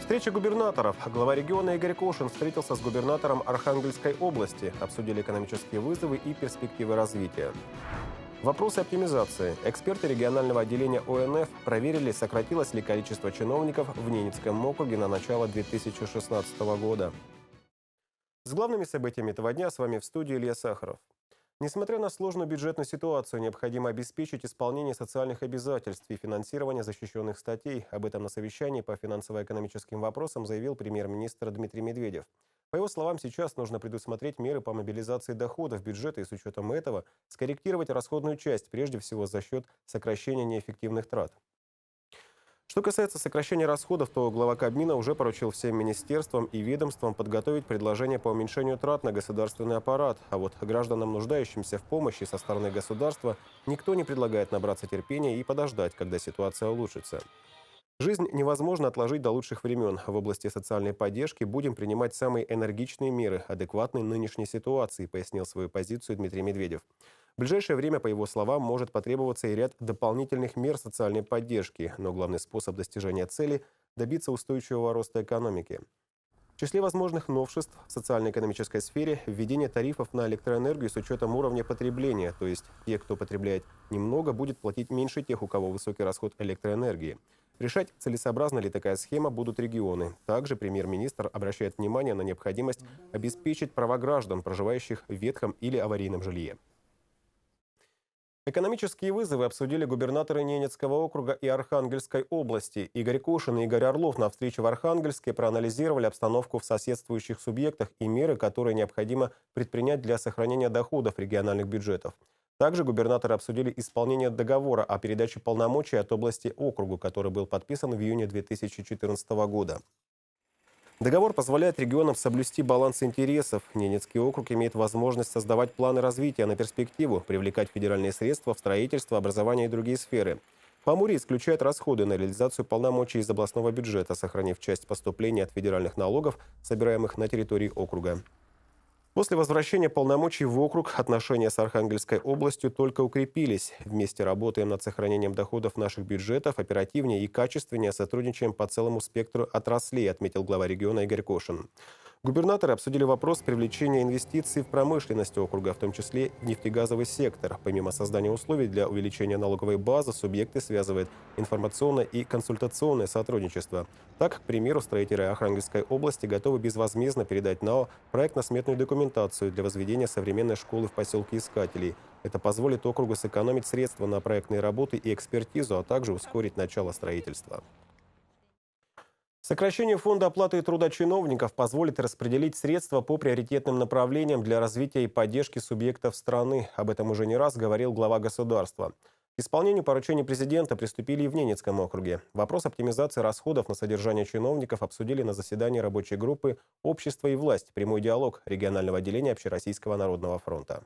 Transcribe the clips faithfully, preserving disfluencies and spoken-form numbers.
Встреча губернаторов. Глава региона Игорь Кошин встретился с губернатором Архангельской области. Обсудили экономические вызовы и перспективы развития. Вопросы оптимизации. Эксперты регионального отделения О Н Ф проверили, сократилось ли количество чиновников в Ненецком округе на начало две тысячи шестнадцатого года. С главными событиями этого дня с вами в студии Илья Сахаров. Несмотря на сложную бюджетную ситуацию, необходимо обеспечить исполнение социальных обязательств и финансирование защищенных статей. Об этом на совещании по финансово-экономическим вопросам заявил премьер-министр Дмитрий Медведев. По его словам, сейчас нужно предусмотреть меры по мобилизации доходов бюджета и с учетом этого скорректировать расходную часть, прежде всего за счет сокращения неэффективных трат. Что касается сокращения расходов, то глава Кабмина уже поручил всем министерствам и ведомствам подготовить предложения по уменьшению трат на государственный аппарат. А вот гражданам, нуждающимся в помощи со стороны государства, никто не предлагает набраться терпения и подождать, когда ситуация улучшится. Жизнь невозможно отложить до лучших времен. В области социальной поддержки будем принимать самые энергичные меры, адекватные нынешней ситуации, пояснил свою позицию Дмитрий Медведев. В ближайшее время, по его словам, может потребоваться и ряд дополнительных мер социальной поддержки, но главный способ достижения цели – добиться устойчивого роста экономики. В числе возможных новшеств в социально-экономической сфере – введение тарифов на электроэнергию с учетом уровня потребления, то есть те, кто потребляет немного, будет платить меньше тех, у кого высокий расход электроэнергии. Решать, целесообразна ли такая схема, будут регионы. Также премьер-министр обращает внимание на необходимость обеспечить права граждан, проживающих в ветхом или аварийном жилье. Экономические вызовы обсудили губернаторы Ненецкого округа и Архангельской области. Игорь Кошин и Игорь Орлов на встрече в Архангельске проанализировали обстановку в соседствующих субъектах и меры, которые необходимо предпринять для сохранения доходов региональных бюджетов. Также губернаторы обсудили исполнение договора о передаче полномочий от области округу, который был подписан в июне две тысячи четырнадцатого года. Договор позволяет регионам соблюсти баланс интересов. Ненецкий округ имеет возможность создавать планы развития на перспективу, привлекать федеральные средства в строительство, образование и другие сферы. Поморье исключает расходы на реализацию полномочий из областного бюджета, сохранив часть поступлений от федеральных налогов, собираемых на территории округа. После возвращения полномочий в округ отношения с Архангельской областью только укрепились. Вместе работаем над сохранением доходов наших бюджетов, оперативнее и качественнее сотрудничаем по целому спектру отраслей, отметил глава региона Игорь Кошин. Губернаторы обсудили вопрос привлечения инвестиций в промышленность округа, в том числе в нефтегазовый сектор. Помимо создания условий для увеличения налоговой базы, субъекты связывают информационное и консультационное сотрудничество. Так, к примеру, строители Архангельской области готовы безвозмездно передать НАО проектно-сметную документацию для возведения современной школы в поселке Искателей. Это позволит округу сэкономить средства на проектные работы и экспертизу, а также ускорить начало строительства. Сокращение фонда оплаты труда чиновников позволит распределить средства по приоритетным направлениям для развития и поддержки субъектов страны. Об этом уже не раз говорил глава государства. К исполнению поручений президента приступили и в Ненецком округе. Вопрос оптимизации расходов на содержание чиновников обсудили на заседании рабочей группы «Общество и власть. Прямой диалог» регионального отделения Общероссийского народного фронта.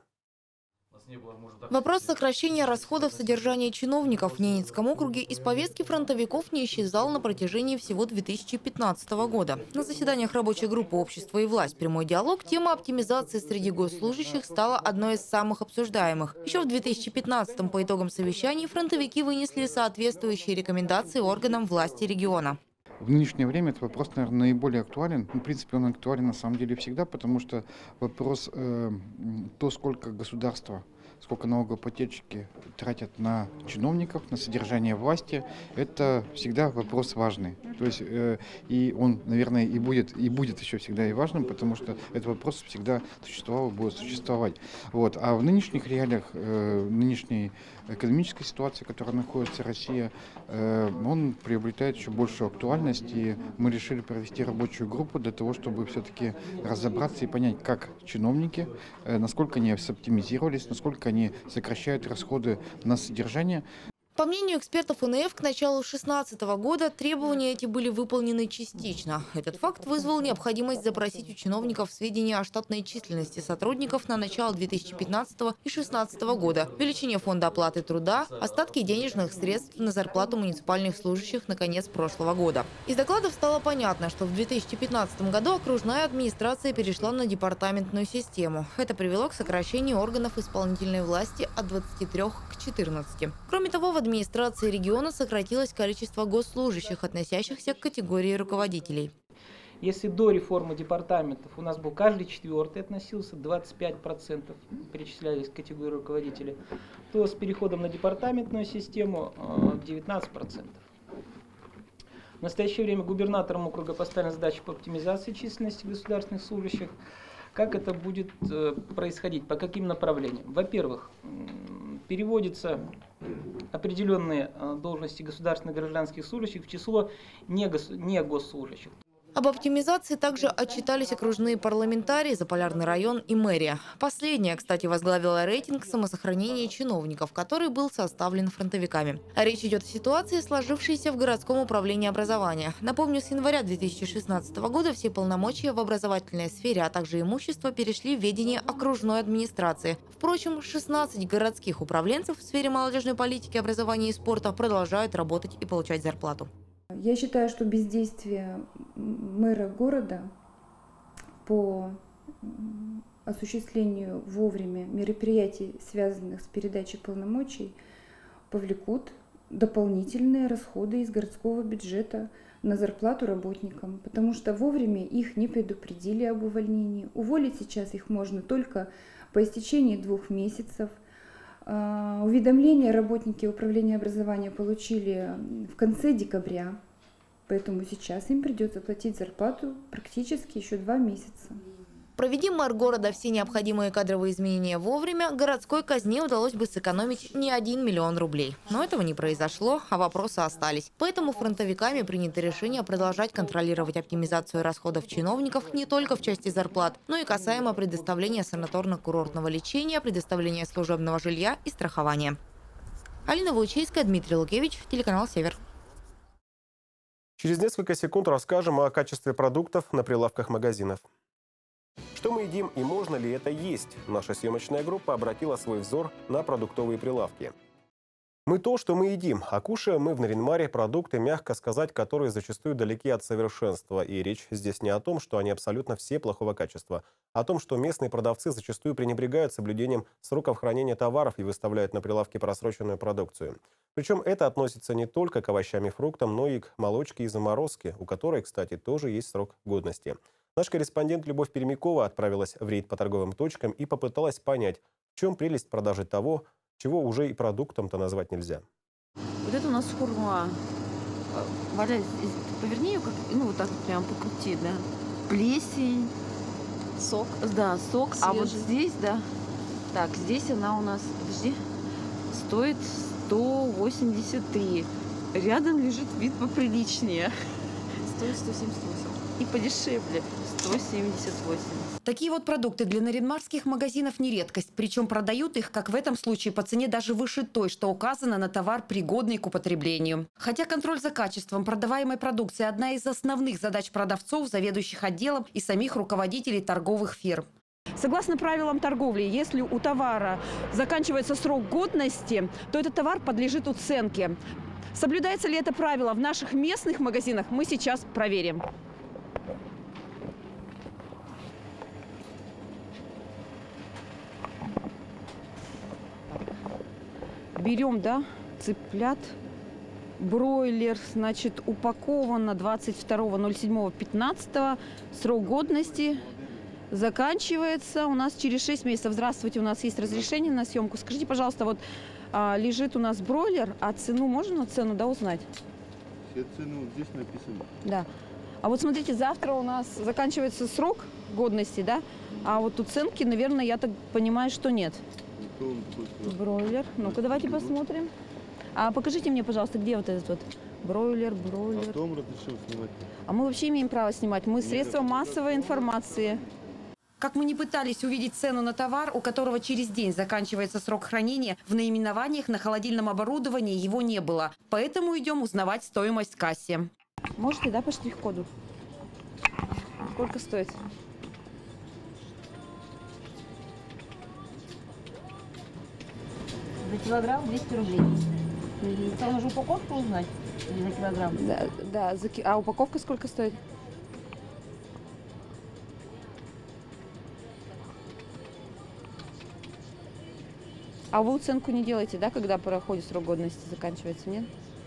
Вопрос сокращения расходов содержания чиновников в Ненецком округе из повестки фронтовиков не исчезал на протяжении всего две тысячи пятнадцатого года. На заседаниях рабочей группы «Общество и власть. Прямой диалог» тема оптимизации среди госслужащих стала одной из самых обсуждаемых. Еще в две тысячи пятнадцатом по итогам совещаний фронтовики вынесли соответствующие рекомендации органам власти региона. В нынешнее время этот вопрос, наверное, наиболее актуален. В принципе, он актуален на самом деле всегда, потому что вопрос, э, то, сколько государство, сколько налогоплательщики тратят на чиновников, на содержание власти, это всегда вопрос важный. То есть, э, и он, наверное, и будет, и будет еще всегда и важным, потому что этот вопрос всегда существовал и будет существовать. Вот. А в нынешних реалиях, э, нынешней экономической ситуации, в которой находится Россия, э, он приобретает еще большую актуальность. И мы решили провести рабочую группу для того, чтобы все-таки разобраться и понять, как чиновники, э, насколько они соптимизировались, насколько они сокращают расходы на содержание. По мнению экспертов Н Ф, к началу две тысячи шестнадцатого года требования эти были выполнены частично. Этот факт вызвал необходимость запросить у чиновников сведения о штатной численности сотрудников на начало две тысячи пятнадцатого и две тысячи шестнадцатого года, величине фонда оплаты труда, остатки денежных средств на зарплату муниципальных служащих на конец прошлого года. Из докладов стало понятно, что в две тысячи пятнадцатом году окружная администрация перешла на департаментную систему. Это привело к сокращению органов исполнительной власти от двадцати трёх к четырнадцати. Кроме того, в администрации администрации региона сократилось количество госслужащих, относящихся к категории руководителей. Если до реформы департаментов у нас был каждый четвертый относился, двадцать пять процентов перечислялись к категории руководителей, то с переходом на департаментную систему девятнадцать процентов. В настоящее время губернатором округа поставлена задача по оптимизации численности государственных служащих. Как это будет происходить, по каким направлениям? Во-первых, переводятся определенные должности государственных гражданских служащих в число не госслужащих. Об оптимизации также отчитались окружные парламентарии, Заполярный район и мэрия. Последняя, кстати, возглавила рейтинг самосохранения чиновников, который был составлен фронтовиками. Речь идет о ситуации, сложившейся в городском управлении образования. Напомню, с января две тысячи шестнадцатого года все полномочия в образовательной сфере, а также имущество перешли в ведение окружной администрации. Впрочем, шестнадцать городских управленцев в сфере молодежной политики, образования и спорта продолжают работать и получать зарплату. Я считаю, что бездействие мэра города по осуществлению вовремя мероприятий, связанных с передачей полномочий, повлекут дополнительные расходы из городского бюджета на зарплату работникам, потому что вовремя их не предупредили об увольнении. Уволить сейчас их можно только по истечении двух месяцев. Уведомления работники управления образования получили в конце декабря, поэтому сейчас им придется платить зарплату практически еще два месяца. Проведи мэр города все необходимые кадровые изменения вовремя, городской казне удалось бы сэкономить не один миллион рублей. Но этого не произошло, а вопросы остались. Поэтому фронтовиками принято решение продолжать контролировать оптимизацию расходов чиновников не только в части зарплат, но и касаемо предоставления санаторно-курортного лечения, предоставления служебного жилья и страхования. Алина Ваучейская, Дмитрий Лукевич, телеканал «Север». Через несколько секунд расскажем о качестве продуктов на прилавках магазинов. Что мы едим и можно ли это есть? Наша съемочная группа обратила свой взор на продуктовые прилавки. Мы то, что мы едим, а кушаем мы в Нарьян-Маре продукты, мягко сказать, которые зачастую далеки от совершенства. И речь здесь не о том, что они абсолютно все плохого качества, а о том, что местные продавцы зачастую пренебрегают соблюдением сроков хранения товаров и выставляют на прилавке просроченную продукцию. Причем это относится не только к овощам и фруктам, но и к молочке и заморозке, у которой, кстати, тоже есть срок годности. Наш корреспондент Любовь Пермякова отправилась в рейд по торговым точкам и попыталась понять, в чем прелесть продажи того, чего уже и продуктом-то назвать нельзя. Вот это у нас хурма. Валя, поверни ее, как, ну вот так прям покрути, да. Плесень. Сок. Да, сок. Свежий. А вот здесь, да. Так, здесь она у нас, подожди, стоит сто восемьдесят три. Рядом лежит вид поприличнее. Стоит сто семьдесят восемь. И подешевле. сто семьдесят восемь. Такие вот продукты для нарьян-марских магазинов не редкость. Причем продают их, как в этом случае, по цене даже выше той, что указано на товар, пригодный к употреблению. Хотя контроль за качеством продаваемой продукции – одна из основных задач продавцов, заведующих отделом и самих руководителей торговых фирм. Согласно правилам торговли, если у товара заканчивается срок годности, то этот товар подлежит уценке. Соблюдается ли это правило в наших местных магазинах, мы сейчас проверим. Берем, да, цыплят, бройлер, значит, упаковано двадцать второго ноль седьмого пятнадцатого, срок годности заканчивается у нас через шесть месяцев. Здравствуйте, у нас есть разрешение на съемку. Скажите, пожалуйста, вот а, лежит у нас бройлер, а цену можно цену, да, узнать? Все цены здесь написаны. Да. А вот смотрите, завтра у нас заканчивается срок годности, да, а вот уценки, наверное, я так понимаю, что нет. Бройлер. Ну-ка, давайте посмотрим. А покажите мне, пожалуйста, где вот этот вот бройлер, бройлер. А потом разрешил снимать. А мы вообще имеем право снимать. Мы средства массовой информации. Как мы не пытались увидеть цену на товар, у которого через день заканчивается срок хранения, в наименованиях на холодильном оборудовании его не было. Поэтому идем узнавать стоимость в кассе. Можете, да, по штрих-коду? Сколько стоит? За килограмм двести рублей. Угу. Там уже упаковку узнать? Или за килограмм? Да, да. За ки... А упаковка сколько стоит? А вы оценку не делаете, да, когда проходит срок годности, заканчивается, нет?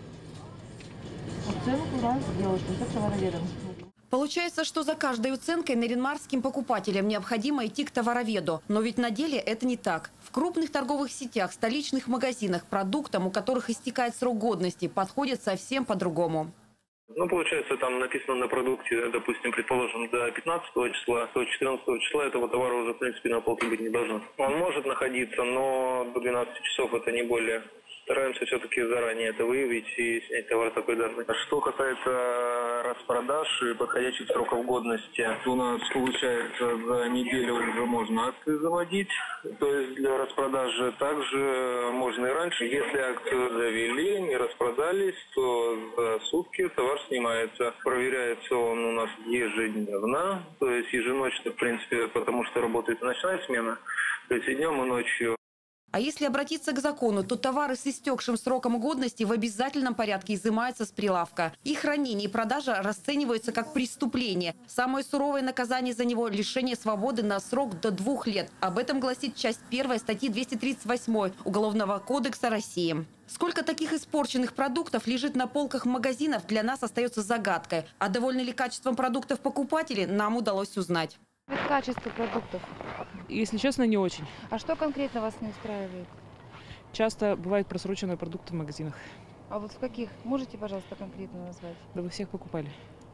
Оценку раз делаешь, концепт товароведом. Получается, что за каждой оценкой наринмарским покупателям необходимо идти к товароведу. Но ведь на деле это не так. В крупных торговых сетях, столичных магазинах продуктам, у которых истекает срок годности, подходят совсем по-другому. Ну, получается, там написано на продукте, допустим, предположим, до пятнадцатого числа, до четырнадцатого числа этого товара уже, в принципе, на полке быть не должно. Он может находиться, но до двенадцати часов это не более. Стараемся все-таки заранее это выявить и снять товар такой даты. Что касается распродаж и подходящих сроков годности, у нас, получается, за неделю уже можно акции заводить. То есть для распродажи также можно и раньше. Если акцию завели, не распродались, то за сутки товар снимается. Проверяется он у нас ежедневно, то есть еженочно, в принципе, потому что работает ночная смена, то есть и днем, и ночью. А если обратиться к закону, то товары с истекшим сроком годности в обязательном порядке изымаются с прилавка. Их хранение и продажа расцениваются как преступление. Самое суровое наказание за него – лишение свободы на срок до двух лет. Об этом гласит часть первая статьи двести тридцать восемь Уголовного кодекса России. Сколько таких испорченных продуктов лежит на полках магазинов, для нас остается загадкой. А довольны ли качеством продуктов покупатели, нам удалось узнать. Качество продуктов? Если честно, не очень. А что конкретно вас не устраивает? Часто бывают просроченные продукты в магазинах. А вот в каких? Можете, пожалуйста, конкретно назвать? Да вы всех покупали.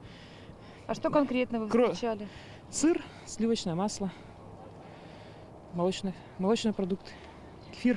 А что конкретно вы Кро... встречали? Сыр, сливочное масло, молочные, молочные продукты, кефир.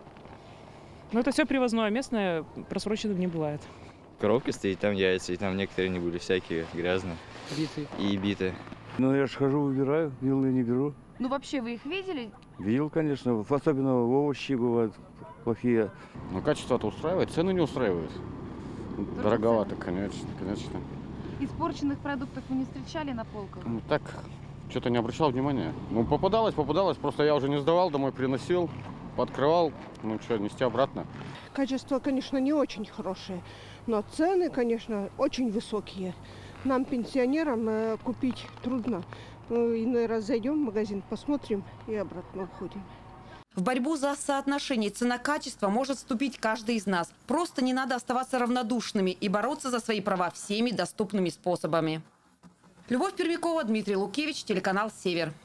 Но это все привозное, местное просроченным не бывает. Коробки стоит, там яйца, и там некоторые не были всякие грязные. Битые. И битые. Ну, я же хожу, выбираю, вилы не беру. Ну, вообще, вы их видели? Видел, конечно, особенно овощи бывают плохие. Ну, качество-то устраивает, цены не устраивают. Только дороговато, цены? конечно, конечно. Испорченных продуктов вы не встречали на полках? Ну, так, что-то не обращал внимания. Ну, попадалось, попадалось, просто я уже не сдавал, домой приносил, подкрывал, ну, что, нести обратно. Качество, конечно, не очень хорошее, но цены, конечно, очень высокие. Нам, пенсионерам, э, купить трудно. Ну, иной раз зайдем в магазин, посмотрим и обратно уходим. В борьбу за соотношение цена-качество может вступить каждый из нас. Просто не надо оставаться равнодушными и бороться за свои права всеми доступными способами. Любовь Пермякова, Дмитрий Лукевич, телеканал «Север».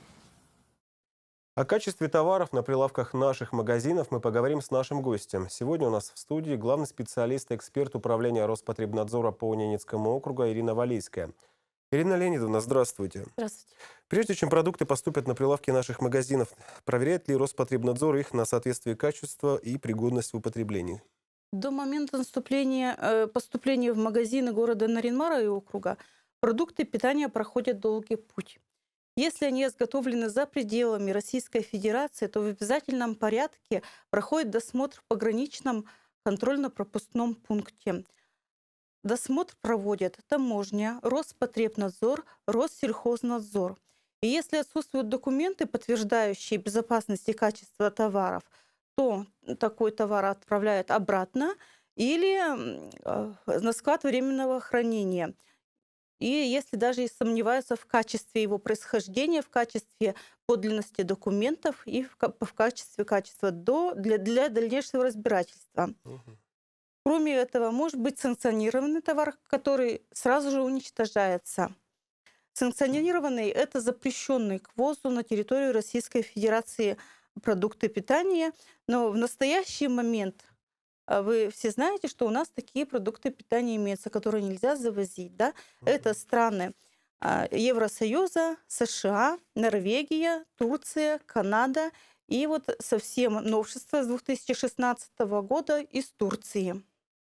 О качестве товаров на прилавках наших магазинов мы поговорим с нашим гостем. Сегодня у нас в студии главный специалист и эксперт управления Роспотребнадзора по Ненецкому округу Ирина Валийская. Ирина Леонидовна, здравствуйте. Здравствуйте. Прежде чем продукты поступят на прилавки наших магазинов, проверяет ли Роспотребнадзор их на соответствие качества и пригодность в употреблении? До момента наступления, поступления в магазины города Наринмара и округа продукты питания проходят долгий путь. Если они изготовлены за пределами Российской Федерации, то в обязательном порядке проходит досмотр в пограничном контрольно-пропускном пункте. Досмотр проводят таможня, Роспотребнадзор, Россельхознадзор. И если отсутствуют документы, подтверждающие безопасность и качество товаров, то такой товар отправляют обратно или на склад временного хранения. И если даже и сомневаются в качестве его происхождения, в качестве подлинности документов и в, в качестве качества до, для, для дальнейшего разбирательства. Угу. Кроме этого, может быть санкционированный товар, который сразу же уничтожается. Санкционированный – это запрещенный к ввозу на территорию Российской Федерации продукты питания. Но в настоящий момент вы все знаете, что у нас такие продукты питания имеются, которые нельзя завозить. Да? Mm-hmm. Это страны Евросоюза, США, Норвегия, Турция, Канада и вот совсем новшество с две тысячи шестнадцатого года из Турции.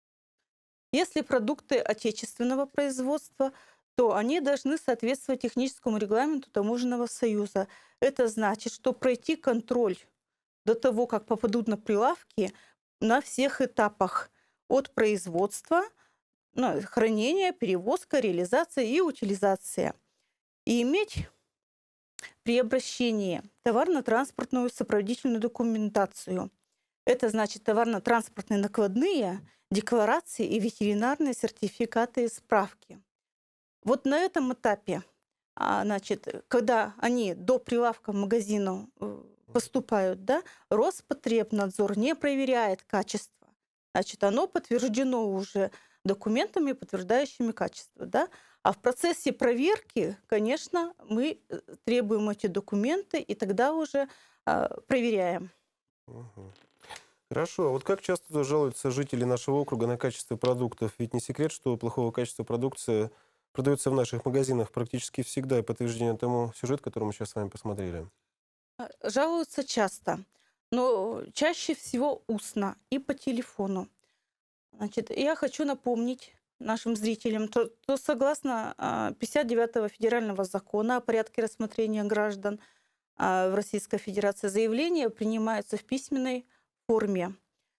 Если продукты отечественного производства, то они должны соответствовать техническому регламенту Таможенного союза. Это значит, что пройти контроль до того, как попадут на прилавки, на всех этапах от производства, ну, хранения, перевозка, реализация и утилизация. И иметь при обращении товарно-транспортную сопроводительную документацию. Это значит товарно-транспортные накладные, декларации и ветеринарные сертификаты и справки. Вот на этом этапе, значит, когда они до прилавка магазину поступают, да, Роспотребнадзор не проверяет качество. Значит, оно подтверждено уже документами, подтверждающими качество, да. А в процессе проверки, конечно, мы требуем эти документы и тогда уже э, проверяем. Угу. Хорошо. Вот как часто жалуются жители нашего округа на качество продуктов? Ведь не секрет, что плохого качества продукции продается в наших магазинах практически всегда. И подтверждение тому сюжет, который мы сейчас с вами посмотрели. Жалуются часто, но чаще всего устно и по телефону. Значит, я хочу напомнить нашим зрителям, то, то согласно пятьдесят девятого федерального закона о порядке рассмотрения граждан в Российской Федерации, заявления принимаются в письменной форме.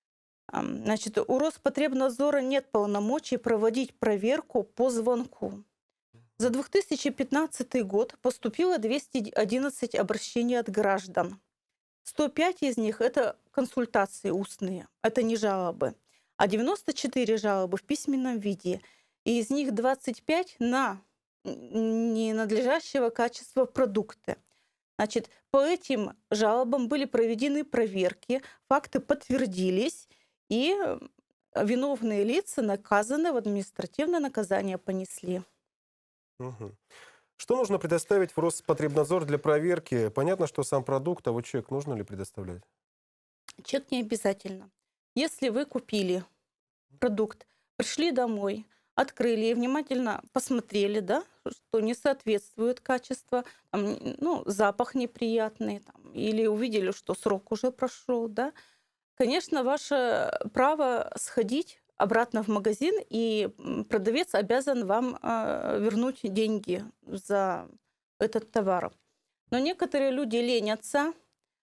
Значит, у Роспотребнадзора нет полномочий проводить проверку по звонку. За две тысячи пятнадцатый год поступило двести одиннадцать обращений от граждан. сто пять из них – это консультации устные, это не жалобы. А девяносто четыре жалобы в письменном виде. И из них двадцать пять на ненадлежащего качества продукты. Значит, по этим жалобам были проведены проверки, факты подтвердились, и виновные лица наказаны, в административное наказание понесли. Угу. Что нужно предоставить в Роспотребнадзор для проверки? Понятно, что сам продукт, а вот чек нужно ли предоставлять? Чек не обязательно. Если вы купили продукт, пришли домой, открыли и внимательно посмотрели, да, что не соответствует качеству, там, ну, запах неприятный, там, или увидели, что срок уже прошел, да, конечно, ваше право сходить обратно в магазин, и продавец обязан вам э, вернуть деньги за этот товар. Но некоторые люди ленятся,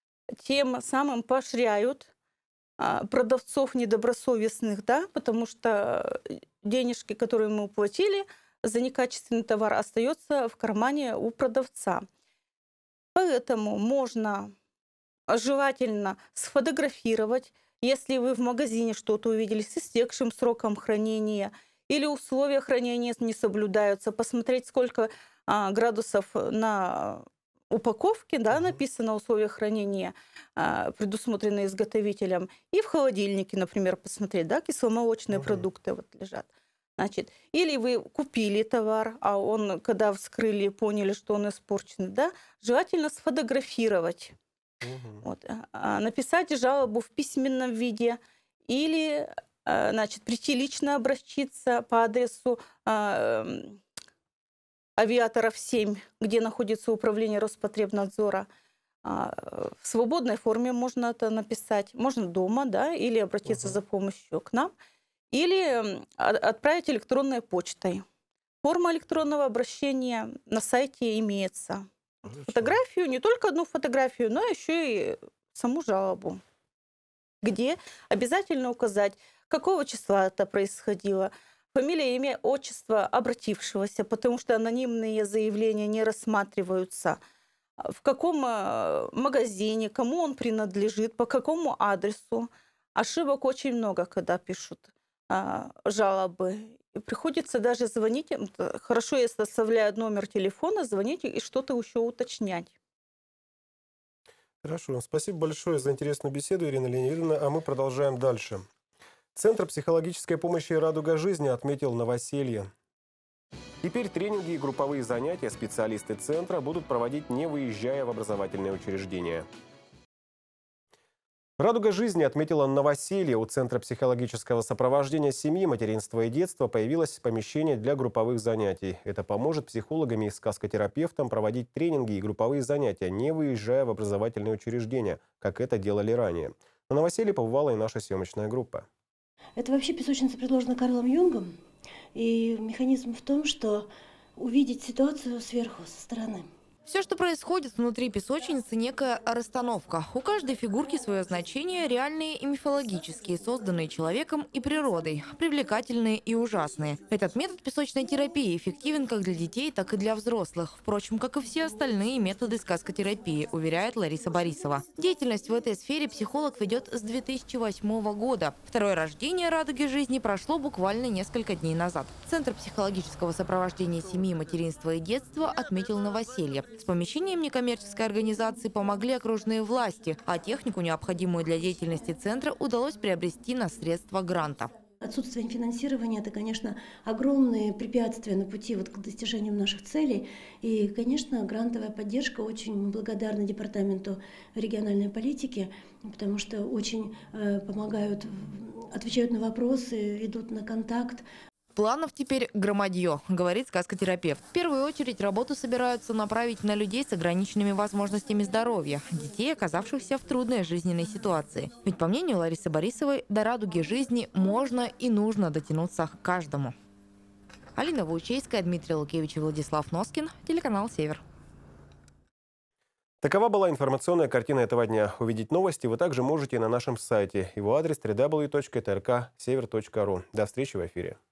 тем самым поощряют э, продавцов недобросовестных, да, потому что денежки, которые мы уплатили за некачественный товар, остается в кармане у продавца. Поэтому можно желательно сфотографировать, если вы в магазине что-то увидели с истекшим сроком хранения или условия хранения не соблюдаются, посмотреть, сколько а, градусов на упаковке, да, написано условия хранения, а, предусмотренные изготовителем, и в холодильнике, например, посмотреть, да, кисломолочные uh-huh. продукты вот лежат. Значит, или вы купили товар, а он, когда вскрыли, поняли, что он испорчен, да, желательно сфотографировать. Угу. Вот. Написать жалобу в письменном виде или, значит, прийти лично обратиться по адресу э, Авиаторов семь, где находится управление Роспотребнадзора. В свободной форме можно это написать. Можно дома, да, или обратиться угу. за помощью к нам, или отправить электронной почтой. Форма электронного обращения на сайте имеется. Хорошо. Фотографию, не только одну фотографию, но еще и саму жалобу, где обязательно указать, какого числа это происходило, фамилия, имя, отчество обратившегося, потому что анонимные заявления не рассматриваются, в каком магазине, кому он принадлежит, по какому адресу. Ошибок очень много, когда пишут а, жалобы. И приходится даже звонить, хорошо, если оставляют номер телефона, звонить и что-то еще уточнять. Хорошо, спасибо большое за интересную беседу, Ирина Леонидовна, а мы продолжаем дальше. Центр психологической помощи «Радуга жизни» отметил новоселье. Теперь тренинги и групповые занятия специалисты центра будут проводить, не выезжая в образовательные учреждения. «Радуга жизни» отметила новоселье. У Центра психологического сопровождения семьи, материнства и детства появилось помещение для групповых занятий. Это поможет психологам и сказкотерапевтам проводить тренинги и групповые занятия, не выезжая в образовательные учреждения, как это делали ранее. На новоселье побывала и наша съемочная группа. Это вообще песочница предложена Карлом Юнгом. И механизм в том, что увидеть ситуацию сверху, со стороны. Все, что происходит внутри песочницы, некая расстановка. У каждой фигурки свое значение, реальные и мифологические, созданные человеком и природой, привлекательные и ужасные. Этот метод песочной терапии эффективен как для детей, так и для взрослых. Впрочем, как и все остальные методы сказкотерапии, уверяет Лариса Борисова. Деятельность в этой сфере психолог ведет с две тысячи восьмого года. Второе рождение «Радуги жизни» прошло буквально несколько дней назад. Центр психологического сопровождения семьи, материнства и детства отметил новоселье. С помещением некоммерческой организации помогли окружные власти, а технику, необходимую для деятельности центра, удалось приобрести на средства гранта. Отсутствие финансирования – это, конечно, огромные препятствия на пути вот к достижению наших целей. И, конечно, грантовая поддержка. Очень мы благодарны Департаменту региональной политики, потому что очень э, помогают, отвечают на вопросы, идут на контакт. Планов теперь громадье, говорит сказкотерапевт. В первую очередь работу собираются направить на людей с ограниченными возможностями здоровья, детей, оказавшихся в трудной жизненной ситуации. Ведь, по мнению Ларисы Борисовой, до радуги жизни можно и нужно дотянуться каждому. Алина Ваучейская, Дмитрий Лукевич и Владислав Носкин, телеканал «Север». Такова была информационная картина этого дня. Увидеть новости вы также можете на нашем сайте. Его адрес дабл ю дабл ю дабл ю точка эр ка север точка ру. До встречи в эфире.